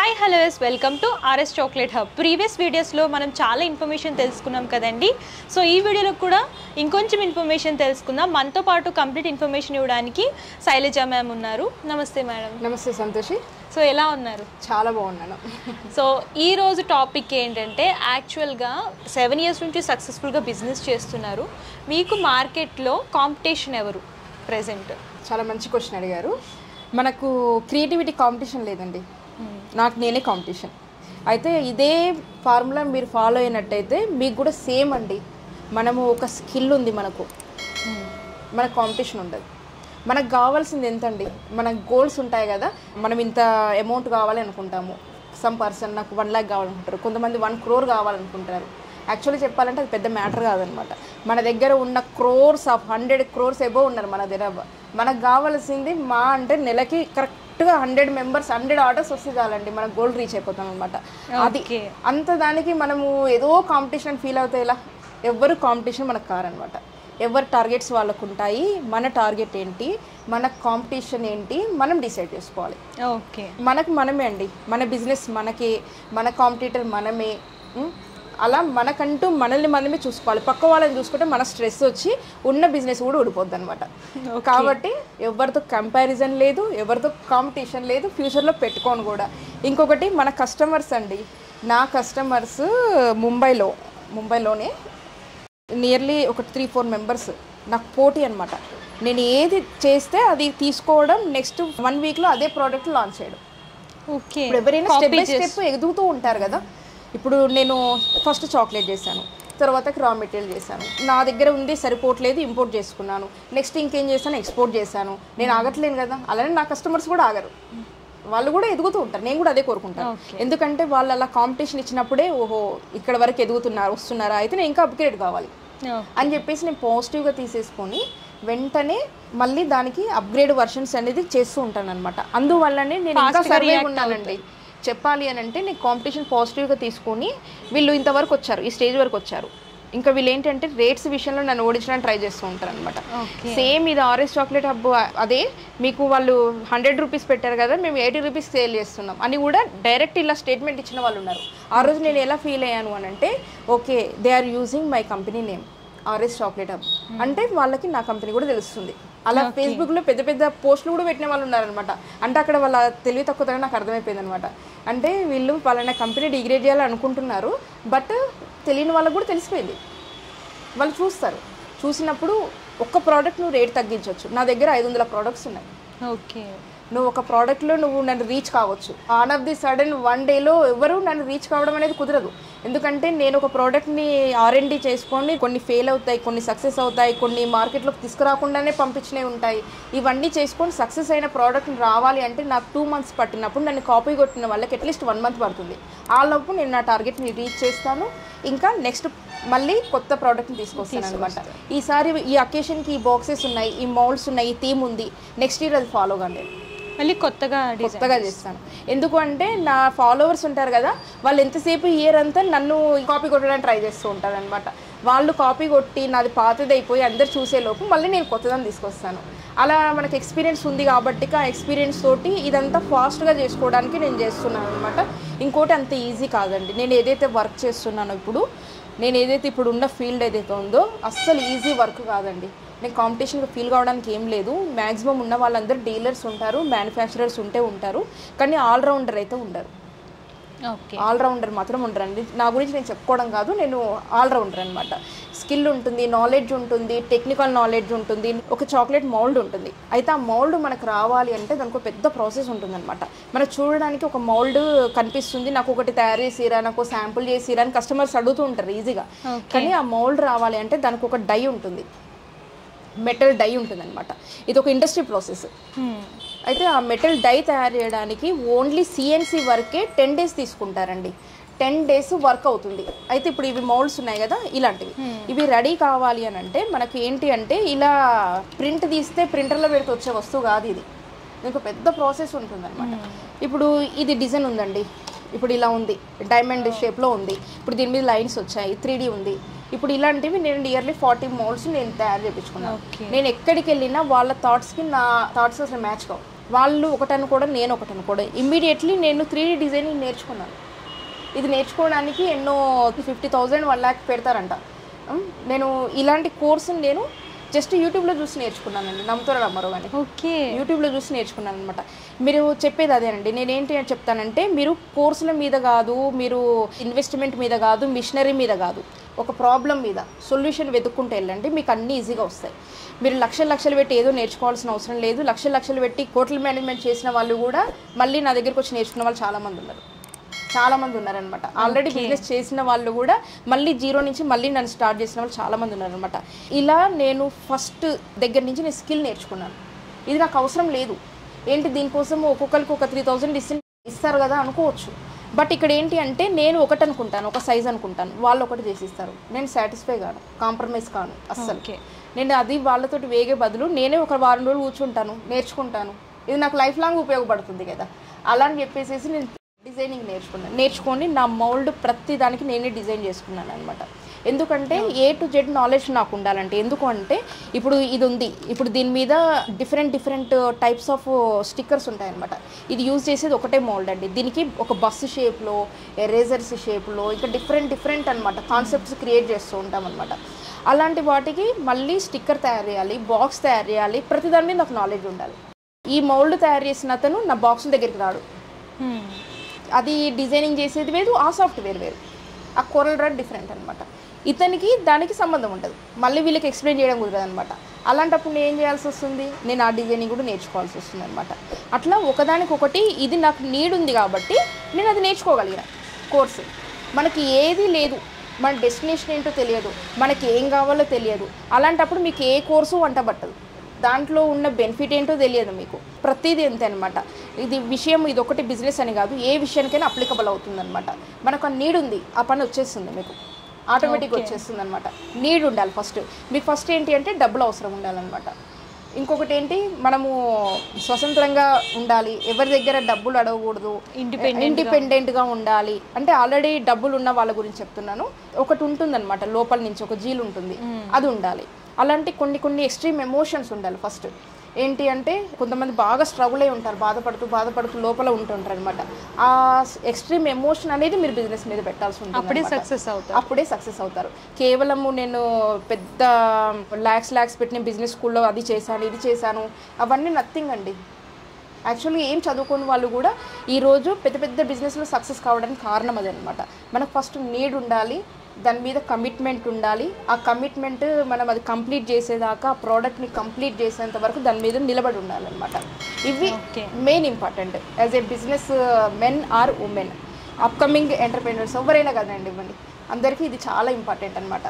Hi hello yes welcome to RS chocolate hub. Previous వీడియోస్లో మనం చాలా ఇన్ఫర్మేషన్ తెలుసుకున్నాం కదండి. సో ఈ వీడియోలో కూడా ఇంకొంచెం ఇన్ఫర్మేషన్ తెలుసుకుందాం. మనతో పాటు కంప్లీట్ ఇన్ఫర్మేషన్ ఇవ్వడానికి శైలజ మ్యామ్ ఉన్నారు. నమస్తే మేడం. నమస్తే సంతోషి. సో ఎలా ఉన్నారు? చాలా బాగున్నాను. సో ఈరోజు టాపిక్ ఏంటంటే యాక్చువల్గా 7 years నుంచి సక్సెస్ఫుల్గా బిజినెస్ చేస్తున్నారు. మీకు మార్కెట్లో కాంపిటీషన్ ఎవరు ప్రెజెంట్? చాలా మంచి క్వశ్చన్ అడిగారు. మనకు క్రియేటివిటీ కాంపిటీషన్ లేదండి, నాకు నేనే కాంపిటీషన్. అయితే ఇదే ఫార్ములా మీరు ఫాలో అయినట్టయితే మీకు కూడా సేమ్ అండి. మనము ఒక స్కిల్ ఉంది, మనకు కాంపిటీషన్ ఉండదు. మనకు కావాల్సింది ఎంతండి, మన గోల్స్ ఉంటాయి కదా. మనం ఇంత అమౌంట్ కావాలి అనుకుంటాము. సమ్ పర్సన్ నాకు 1 lakh కావాలనుకుంటారు, కొంతమంది 1 crore కావాలనుకుంటారు. యాక్చువల్లీ చెప్పాలంటే అది పెద్ద మ్యాటర్ కాదనమాట. మన దగ్గర ఉన్న క్రోర్స్ ఆఫ్ 100 crores ఎబో ఉన్నారు మన దగ్గర. మనకు కావాల్సింది మా అంటే నెలకి కరెక్ట్గా 100 members 100 orders వస్తే చాలండి, మన గోల్ రీచ్ అయిపోతాం అనమాట. అది అంత దానికి మనము ఏదో కాంపిటీషన్ ఫీల్ అవుతాయి. ఇలా ఎవరు కాంపిటీషన్ మనకు కారనమాట. ఎవరి టార్గెట్స్ వాళ్ళకు ఉంటాయి. మన టార్గెట్ ఏంటి, మన కాంపిటీషన్ ఏంటి, మనం డిసైడ్ చేసుకోవాలి. ఓకే, మనకు మనమే అండి, మన బిజినెస్ మనకే, మన కాంపిటీటర్ మనమే. అలా మనకంటూ మనల్ని మనమే చూసుకోవాలి. పక్క వాళ్ళని చూసుకుంటే మన స్ట్రెస్ వచ్చి ఉన్న బిజినెస్ కూడా ఊడిపోద్ది అనమాట. కాబట్టి ఎవరితో కంపారిజన్ లేదు, ఎవరితో కాంపిటీషన్ లేదు, ఫ్యూచర్లో పెట్టుకోను కూడా. ఇంకొకటి మన కస్టమర్స్ అండి. నా కస్టమర్స్ ముంబైలోనే నియర్లీ ఒక 3-4 members నాకు పోటీ అనమాట. నేను ఏది చేస్తే అది తీసుకోవడం, నెక్స్ట్ 1 weekలో అదే ప్రోడక్ట్ లాంచ్ చేయడం. ఓకే, ఇప్పుడు ఎవరైనా స్టెప్ బై స్టెప్ ఎదుగుతూ ఉంటారు కదా. ఇప్పుడు నేను ఫస్ట్ చాక్లెట్ చేశాను, తర్వాత రా మెటీరియల్ చేశాను. నా దగ్గర ఉంది సరిపోవట్లేదు, ఇంపోర్ట్ చేసుకున్నాను. నెక్స్ట్ ఇంకేం చేశాను, ఎక్స్పోర్ట్ చేశాను. నేను ఆగట్లేను కదా. అలానే నా కస్టమర్స్ కూడా ఆగరు, వాళ్ళు కూడా ఎదుగుతూ ఉంటారు. నేను కూడా అదే కోరుకుంటాను. ఎందుకంటే వాళ్ళు అలా కాంపిటీషన్ ఇచ్చినప్పుడే ఓహో ఇక్కడ వరకు వస్తున్నారా, అయితే నేను ఇంకా అప్గ్రేడ్ కావాలి అని చెప్పేసి నేను పాజిటివ్గా తీసేసుకొని వెంటనే మళ్ళీ దానికి అప్గ్రేడ్ వర్షన్స్ అనేది చేస్తూ ఉంటాను అనమాట. అందువల్లనే నేను ఇంకా సర్వే ఉన్నానండి. చెప్పాలి అని అంటే నేను కాంపిటీషన్ పాజిటివ్గా తీసుకొని వీళ్ళు ఇంతవరకు వచ్చారు, ఈ స్టేజ్ వరకు వచ్చారు. ఇంకా వీళ్ళు ఏంటంటే రేట్స్ విషయంలో నన్ను ఓడించడానికి ట్రై చేస్తూ ఉంటారు అనమాట. సేమ్ ఇది ఆర్ఎస్ చాక్లెట్ హబ్ అదే, మీకు వాళ్ళు 100 rupees పెట్టారు కదా, మేము 80 rupees సేల్ చేస్తున్నాం అని కూడా డైరెక్ట్ ఇలా స్టేట్మెంట్ ఇచ్చిన వాళ్ళు ఉన్నారు. ఆ రోజు నేను ఎలా ఫీల్ అయ్యాను అని అంటే, okay they are using my company name RS chocolate hub అంటే వాళ్ళకి నా కంపెనీ కూడా తెలుస్తుంది. అలా ఫేస్బుక్లో పెద్ద పెద్ద పోస్టులు కూడా పెట్టిన వాళ్ళు ఉన్నారనమాట. అంటే అక్కడ వాళ్ళ తెలివి తక్కువతనం నాకు అర్థమైపోయింది అనమాట. అంటే వీళ్ళు వాళ్ళ కంపెనీ డిగ్రేడ్ చేయాలని అనుకుంటున్నారు, బట్ తెలియని వాళ్ళకు కూడా తెలిసిపోయింది. వాళ్ళు చూసినప్పుడు ఒక్క ప్రోడక్ట్ నువ్వు రేట్ తగ్గించవచ్చు. నా దగ్గర 500 products ఉన్నాయి. ఓకే, నువ్వు ఒక ప్రోడక్ట్లో నువ్వు నన్ను రీచ్ కావచ్చు. ఆన్ ఆఫ్ ది సడన్ 1 dayలో ఎవరు నన్ను రీచ్ కావడం అనేది కుదరదు. ఎందుకంటే నేను ఒక ప్రోడక్ట్ని R&D చేసుకొని కొన్ని ఫెయిల్ అవుతాయి, కొన్ని సక్సెస్ అవుతాయి, కొన్ని మార్కెట్లోకి తీసుకురాకుండానే పంపించినవి ఉంటాయి. ఇవన్నీ చేసుకొని సక్సెస్ అయిన ప్రోడక్ట్ని రావాలి అంటే నాకు 2 months పట్టినప్పుడు నన్ను కాపీ కొట్టిన వాళ్ళకి అట్లీస్ట్ 1 month పడుతుంది. ఆ లోపు నేను నా టార్గెట్ని రీచ్ చేస్తాను. ఇంకా నెక్స్ట్ మళ్ళీ కొత్త ప్రోడక్ట్ని తీసుకొస్తాను అనమాట. ఈసారి ఈ అకేషన్కి ఈ బాక్సెస్ ఉన్నాయి, ఈ మౌల్డ్స్ ఉన్నాయి, ఈ థీమ్ ఉంది. నెక్స్ట్ ఇయర్ అది ఫాలో కానీ మళ్ళీ కొత్తగా చేస్తాను. ఎందుకు అంటే నా ఫాలోవర్స్ ఉంటారు కదా, వాళ్ళు ఎంతసేపు ఇయర్ అంతా నన్ను కాపీ కొట్టడానికి ట్రై చేస్తూ ఉంటారు అనమాట. వాళ్ళు కాపీ కొట్టి నాది పాతది అయిపోయి అందరు చూసేలోపు మళ్ళీ నేను కొత్తదాన్ని తీసుకొస్తాను. అలా మనకి ఎక్స్పీరియన్స్ ఉంది కాబట్టి ఆ ఎక్స్పీరియన్స్ తోటి ఇదంతా ఫాస్ట్గా చేసుకోవడానికి నేను చేస్తున్నాను అనమాట. ఇంకోటి అంత ఈజీ కాదండి. నేను ఏదైతే వర్క్ చేస్తున్నానో నేను ఏదైతే ఇప్పుడు ఉన్న ఫీల్డ్ ఏదైతే ఉందో అస్సలు ఈజీ వర్క్ కాదండి. నేను కాంపిటీషన్గా ఫీల్ కావడానికి ఏం లేదు. మ్యాక్సిమం ఉన్న వాళ్ళందరూ డీలర్స్ ఉంటారు, మ్యానుఫ్యాక్చరర్స్ ఉంటారు, కానీ ఆల్రౌండర్ అయితే ఉండరు. ఆల్రౌండర్ మాత్రం ఉండరండి. నా గురించి నేను చెప్పుకోవడం కాదు, నేను ఆల్రౌండర్ అనమాట. స్కిల్ ఉంటుంది, నాలెడ్జ్ ఉంటుంది, టెక్నికల్ నాలెడ్జ్ ఉంటుంది. ఒక చాక్లెట్ మౌల్డ్ ఉంటుంది. అయితే ఆ మౌల్డ్ మనకు రావాలి అంటే దానికి ఒక పెద్ద ప్రాసెస్ ఉంటుందన్నమాట. మనకు చూడడానికి ఒక మౌల్డ్ కనిపిస్తుంది, నాకు ఒకటి తయారు చేసిరా, నాకు శాంపుల్ చేసిరా అని కస్టమర్స్ అడుగుతూ ఉంటారు ఈజీగా. కానీ ఆ మౌల్డ్ రావాలి అంటే దానికి ఒక డై ఉంటుంది, మెటల్ డై ఉంటుంది అనమాట. ఇది ఒక ఇండస్ట్రీ ప్రాసెస్. అయితే ఆ మెటల్ డై తయారు చేయడానికి ఓన్లీ CNC వర్కే 10 days తీసుకుంటారండి. 10 days వర్క్ అవుతుంది. అయితే ఇప్పుడు ఇవి మౌల్డ్స్ ఉన్నాయి కదా, ఇలాంటివి ఇవి రెడీ కావాలి అని అంటే మనకి ఏంటి అంటే ఇలా ప్రింట్ తీస్తే ప్రింటర్లో పెడితే వచ్చే వస్తువు కాదు ఇది. దీనికి పెద్ద ప్రాసెస్ ఉంటుంది అనమాట. ఇప్పుడు ఇది డిజైన్ ఉందండి, ఇప్పుడు ఇలా ఉంది, డైమండ్ షేప్లో ఉంది. ఇప్పుడు దీని మీద లైన్స్ వచ్చాయి, 3D ఉంది. ఇప్పుడు ఇలాంటివి నేను నియర్లీ 40 molds నేను తయారు చేయించుకున్నాను. నేను ఎక్కడికి వెళ్ళినా వాళ్ళ థాట్స్కి నా థాట్స్ అసలు మ్యాచ్ కావు. వాళ్ళు ఒకటని కూడా నేను ఒకటని కూడా ఇమ్మీడియట్లీ నేను 3D డిజైనింగ్ నేర్చుకున్నాను. ఇది నేర్చుకోవడానికి ఎన్నో 50,000 1 lakh పెడతారంట. నేను ఇలాంటి కోర్సుని నేను జస్ట్ యూట్యూబ్లో చూసి నేర్చుకున్నానండి, నమ్ముతారో నమ్మరో కానీ. ఓకే, యూట్యూబ్లో చూసి నేర్చుకున్నాను అనమాట. మీరు చెప్పేది అదేనండి. నేనేంటి అని చెప్తానంటే, మీరు కోర్సుల మీద కాదు, మీరు ఇన్వెస్ట్మెంట్ మీద కాదు, మిషనరీ మీద కాదు, ఒక ప్రాబ్లం మీద సొల్యూషన్ వెతుక్కుంటూ వెళ్ళండి, మీకు అన్నీ ఈజీగా వస్తాయి. మీరు లక్షలు పెట్టి ఏదో నేర్చుకోవాల్సిన అవసరం లేదు. లక్షలు పెట్టి హోటల్ మేనేజ్మెంట్ చేసిన వాళ్ళు కూడా మళ్ళీ నా దగ్గరికి వచ్చి నేర్చుకున్న వాళ్ళు చాలామంది ఉన్నారనమాట. ఆల్రెడీ బిజినెస్ చేసిన వాళ్ళు కూడా మళ్ళీ జీరో నుంచి మళ్ళీ నన్ను స్టార్ట్ చేసిన వాళ్ళు చాలామంది ఉన్నారనమాట. ఇలా నేను ఫస్ట్ దగ్గర నుంచి నేను స్కిల్ నేర్చుకున్నాను. ఇది నాకు అవసరం లేదు. ఏంటి దీనికోసం ఒక్కొక్కరికి ఒక 3,000 ఇస్తారు కదా అనుకోవచ్చు. బట్ ఇక్కడ ఏంటి అంటే, నేను ఒకటి అనుకుంటాను, ఒక సైజ్ అనుకుంటాను, వాళ్ళు ఒకటి చేసిస్తారు. నేను సాటిస్ఫై కాను, కాంప్రమైజ్ కాను అస్సలు. నేను అది వాళ్ళతోటి వేగే బదులు నేనే ఒక వారం రోజులు కూర్చుంటాను, నేర్చుకుంటాను. ఇది నాకు లైఫ్ లాంగ్ ఉపయోగపడుతుంది కదా, అలా అని చెప్పేసి నేను డిజైనింగ్ నేర్చుకొని నా మౌల్డ్ ప్రతి దానికి నేనే డిజైన్ చేసుకున్నాను అనమాట. ఎందుకంటే A to Z నాలెడ్జ్ నాకు ఉండాలంటే. ఎందుకు అంటే, ఇప్పుడు ఇది ఉంది, ఇప్పుడు దీని మీద డిఫరెంట్ టైప్స్ ఆఫ్ స్టిక్కర్స్ ఉంటాయన్నమాట. ఇది యూజ్ చేసేది ఒకటే మోల్డ్ అండి. దీనికి ఒక బస్సు షేప్లో, ఎరేజర్స్ షేప్లో, ఇంకా డిఫరెంట్ అనమాట కాన్సెప్ట్స్ క్రియేట్ చేస్తూ ఉంటాం అనమాట. అలాంటి వాటికి మళ్ళీ స్టిక్కర్ తయారు చేయాలి, బాక్స్ తయారు చేయాలి, ప్రతిదాని మీద నాకు నాలెడ్జ్ ఉండాలి. ఈ మౌల్డ్ తయారు చేసిన అతను నా బాక్స్ దగ్గరికి రాడు, అది డిజైనింగ్ చేసేది వేరు, ఆ సాఫ్ట్వేర్ వేరు, ఆ కోరల్ డ్రా డిఫరెంట్ అనమాట. ఇతనికి దానికి సంబంధం ఉండదు, మళ్ళీ వీళ్ళకి ఎక్స్ప్లెయిన్ చేయడం కుదరదు అనమాట. అలాంటప్పుడు నేను ఏం చేయాల్సి వస్తుంది, నేను ఆ డిజైనింగ్ కూడా నేర్చుకోవాల్సి వస్తుంది అనమాట. అట్లా ఒకదానికొకటి ఇది నాకు నీడ్ ఉంది కాబట్టి నేను అది నేర్చుకోగలిగిన కోర్సు. మనకి ఏది లేదు, మన డెస్టినేషన్ ఏంటో తెలియదు, మనకి ఏం కావాలో తెలియదు, అలాంటప్పుడు మీకు ఏ కోర్సు వంట పట్టదు, దాంట్లో ఉన్న బెనిఫిట్ ఏంటో తెలియదు మీకు. ప్రతిదీ అంతే అనమాట. ఇది విషయం ఇది ఒకటి బిజినెస్ అని కాదు, ఏ విషయానికైనా అప్లికబుల్ అవుతుంది అనమాట. మనకు ఆ నీడ్ ఉంది, ఆ పని వచ్చేస్తుంది, మీకు ఆటోమేటిక్గా వచ్చేస్తుంది అనమాట. నీడ్ ఉండాలి ఫస్ట్. మీకు ఫస్ట్ ఏంటి అంటే డబ్బులు అవసరం ఉండాలన్నమాట. ఇంకొకటి ఏంటి, మనము స్వతంత్రంగా ఉండాలి, ఎవరి దగ్గర డబ్బులు అడగకూడదు, ఇండిపెండెంట్గా ఉండాలి. అంటే ఆల్రెడీ డబ్బులు ఉన్న వాళ్ళ గురించి చెప్తున్నాను. ఒకటి ఉంటుందన్నమాట, లోపల నుంచి ఒక జీల్ ఉంటుంది, అది ఉండాలి. అలాంటి కొన్ని ఎక్స్ట్రీమ్ ఎమోషన్స్ ఉండాలి ఫస్ట్. ఏంటి అంటే, కొంతమంది బాగా స్ట్రగుల్ అయి ఉంటారు, బాధపడుతూ లోపల ఉంటుంటారు అనమాట. ఆ ఎక్స్ట్రీమ్ ఎమోషన్ అనేది మీరు బిజినెస్ మీద పెట్టాల్సి ఉంటుంది, అప్పుడే సక్సెస్ అవుతారు. కేవలము నేను పెద్ద ల్యాక్స్ పెట్టిన బిజినెస్ స్కూల్లో అది చేశాను ఇది చేశాను అవన్నీ నథింగ్ అండి. యాక్చువల్గా ఏం చదువుకోని వాళ్ళు కూడా ఈరోజు పెద్ద బిజినెస్లో సక్సెస్ కావడానికి కారణం అదనమాట. మనకు ఫస్ట్ నీడ్ ఉండాలి, దాని మీద కమిట్మెంట్ ఉండాలి. ఆ కమిట్మెంట్ మనం అది కంప్లీట్ చేసేదాకా, ఆ ప్రోడక్ట్ని కంప్లీట్ చేసేంత వరకు దాని మీద నిలబడి ఉండాలన్నమాట. ఇవి main important as a business men or women, upcoming entrepreneurs ఎవరైనా కదండి, ఇవ్వండి అందరికీ ఇది చాలా ఇంపార్టెంట్ అనమాట.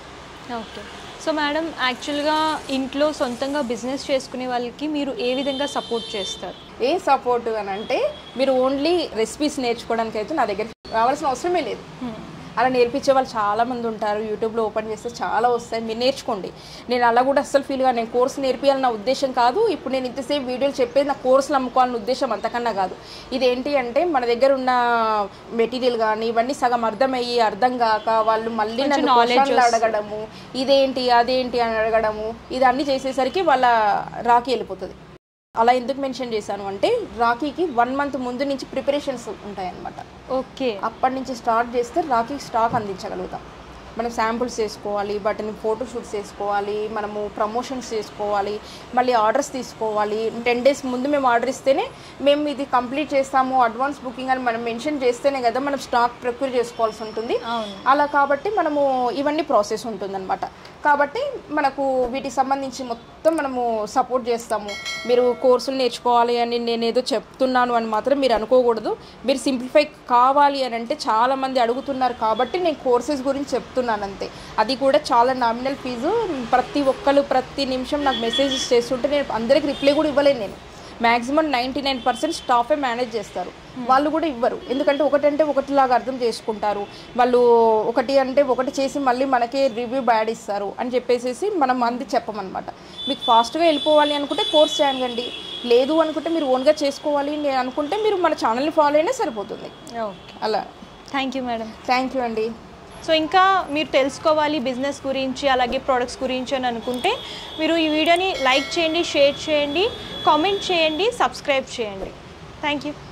ఓకే, సో మేడం, యాక్చువల్గా ఇంట్లో సొంతంగా బిజినెస్ చేసుకునే వాళ్ళకి మీరు ఏ విధంగా సపోర్ట్ చేస్తారు? ఏ సపోర్ట్ అని అంటే, మీరు ఓన్లీ రెసిపీస్ నేర్చుకోవడానికి అయితే నా దగ్గర రావాల్సిన అవసరమే లేదు. అలా నేర్పించే వాళ్ళు చాలామంది ఉంటారు, యూట్యూబ్లో ఓపెన్ చేస్తే చాలా వస్తాయి, మీరు నేర్చుకోండి. నేను అలా కూడా అస్సలు ఫీల్గా నేను కోర్సు నేర్పించాలని నా ఉద్దేశం కాదు. ఇప్పుడు నేను ఇంతసేపు వీడియోలు చెప్పేది నా కోర్సులు అమ్ముకోవాలని ఉద్దేశం అంతకన్నా కాదు. ఇదేంటి అంటే, మన దగ్గర ఉన్న మెటీరియల్ కానీ ఇవన్నీ సగం అర్థం కాక వాళ్ళు మళ్ళీ నన్ను క్వశ్చన్లు అడగడము, ఇదేంటి అదేంటి అని అడగడము, ఇదన్నీ చేసేసరికి వాళ్ళ రాఖీ వెళ్ళిపోతుంది. అలా ఎందుకు మెన్షన్ చేశాను అంటే, రాఖీకి 1 month ముందు నుంచి ప్రిపరేషన్స్ ఉంటాయన్నమాట. ఓకే, అప్పటి నుంచి స్టార్ట్ చేస్తే రాఖీకి స్టాక్ అందించగలుగుతాం. మనం శాంపుల్స్ చేసుకోవాలి, వాటిని ఫోటోషూట్స్ చేసుకోవాలి, మనము ప్రమోషన్స్ చేసుకోవాలి, మళ్ళీ ఆర్డర్స్ తీసుకోవాలి. 10 days ముందు మేము ఆర్డర్ ఇస్తేనే మేము ఇది కంప్లీట్ చేస్తాము, అడ్వాన్స్ బుకింగ్ అని మనం మెన్షన్ చేస్తేనే కదా మనం స్టాక్ ప్రొక్యూర్ చేసుకోవాల్సి ఉంటుంది. అలా కాబట్టి మనము ఇవన్నీ ప్రాసెస్ ఉంటుందన్నమాట. కాబట్టి మనకు వీటికి సంబంధించి మొత్తం మనము సపోర్ట్ చేస్తాము. మీరు కోర్సులు నేర్చుకోవాలి అని నేను ఏదో చెప్తున్నాను అని మాత్రం మీరు అనుకోకూడదు. మీరు సింప్లిఫై కావాలి అని అంటే, చాలామంది అడుగుతున్నారు కాబట్టి నేను కోర్సెస్ గురించి చెప్తున్నాను అంతే. అది కూడా చాలా నామినల్ ఫీజు. ప్రతి ఒక్కరు ప్రతి నిమిషం నాకు మెసేజెస్ చేస్తుంటే నేను అందరికి రిప్లై కూడా ఇవ్వలేను. నేను మ్యాక్సిమం 99% స్టాఫే మేనేజ్ చేస్తారు, వాళ్ళు కూడా ఇవ్వరు. ఎందుకంటే ఒకటంటే ఒకటిలాగా అర్థం చేసుకుంటారు వాళ్ళు. ఒకటి అంటే ఒకటి చేసి మళ్ళీ మనకే రివ్యూ బ్యాడ్ ఇస్తారు అని చెప్పేసి మనం అంది చెప్పమన్నమాట. మీకు ఫాస్ట్గా వెళ్ళిపోవాలి అనుకుంటే కోర్స్ చేయండి, లేదు అనుకుంటే మీరు ఓన్గా చేసుకోవాలి నేను అనుకుంటే మీరు మన ఛానల్ని ఫాలో అయినా సరిపోతుంది. ఓకే, అలా. Thank you madam. Thank you అండి. సో ఇంకా మీరు తెలుసుకోవాలి బిజినెస్ గురించి అలాగే ప్రొడక్ట్స్ గురించి అని అనుకుంటే మీరు ఈ వీడియోని లైక్ చేయండి, షేర్ చేయండి, కామెంట్ చేయండి, సబ్స్క్రైబ్ చేయండి. Thank you.